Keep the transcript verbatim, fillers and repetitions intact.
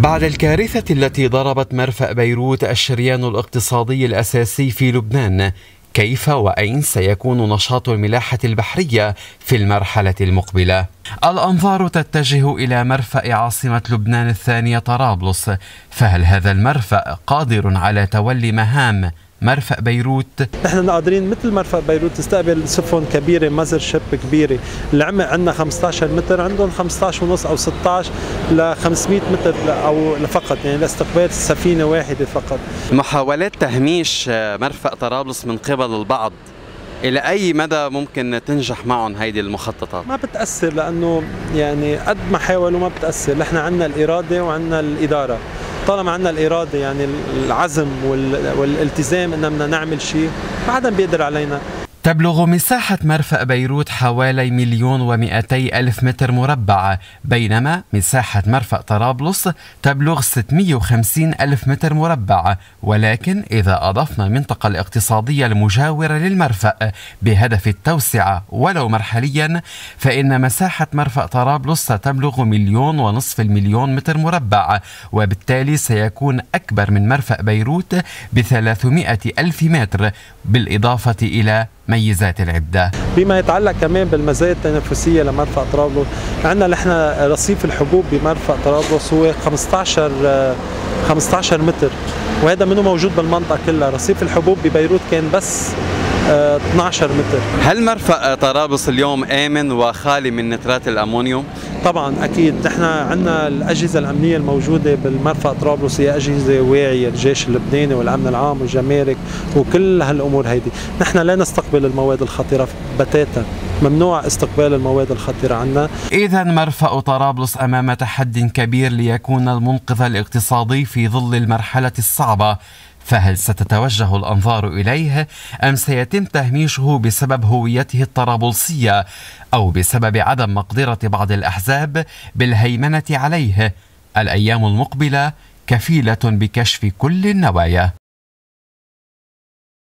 بعد الكارثة التي ضربت مرفأ بيروت الشريان الاقتصادي الأساسي في لبنان، كيف وأين سيكون نشاط الملاحة البحرية في المرحلة المقبلة؟ الأنظار تتجه إلى مرفأ عاصمة لبنان الثانية طرابلس، فهل هذا المرفأ قادر على تولي مهام مرفأ بيروت؟ نحن قادرين مثل مرفأ بيروت تستقبل سفن كبيره، مزر شيب كبيره، العمق عندنا خمسة عشر متر، عندهم خمسة عشر ونص او ستة عشر ل خمسمئة متر او فقط، يعني لاستقبال سفينه واحده فقط. محاولات تهميش مرفأ طرابلس من قبل البعض إلى أي مدى ممكن تنجح معهم هيدي المخططات؟ ما بتأثر، لأنه يعني قد ما حاولوا ما بتأثر. نحن عندنا الإرادة وعندنا الإدارة. طالما عندنا الإرادة يعني العزم والالتزام إننا بدنا نعمل شيء، ما حدا بيقدر علينا. تبلغ مساحة مرفأ بيروت حوالي مليون ومئتي ألف متر مربع، بينما مساحة مرفأ طرابلس تبلغ ستمئة وخمسين ألف متر مربع. ولكن إذا أضفنا المنطقة الاقتصادية المجاورة للمرفأ بهدف التوسعة ولو مرحليا، فإن مساحة مرفأ طرابلس ستبلغ مليون ونصف المليون متر مربع، وبالتالي سيكون أكبر من مرفأ بيروت بثلاثمئة ألف متر، بالإضافة إلى ميزات العدة. بما يتعلق كمان بالمزايا التنافسية لمرفأ طرابلس، عندنا نحن رصيف الحبوب بمرفأ طرابلس هو خمسة عشر خمسة عشر متر، وهذا منه موجود بالمنطقة كلها. رصيف الحبوب ببيروت كان بس اثني عشر متر. هل مرفأ طرابلس اليوم آمن وخالي من نترات الأمونيوم؟ طبعا اكيد. نحن عندنا الاجهزه الامنيه الموجوده بالمرفأ طرابلس هي اجهزه واعيه، الجيش اللبناني والامن العام والجمارك وكل هالامور هيدي. نحن لا نستقبل المواد الخطيره بتاتا، ممنوع استقبال المواد الخطيره عنا. اذا مرفأ طرابلس امام تحد كبير ليكون المنقذ الاقتصادي في ظل المرحله الصعبه، فهل ستتوجه الأنظار إليه أم سيتم تهميشه بسبب هويته الطرابلسية أو بسبب عدم مقدرة بعض الأحزاب بالهيمنة عليه؟ الأيام المقبلة كفيلة بكشف كل النوايا.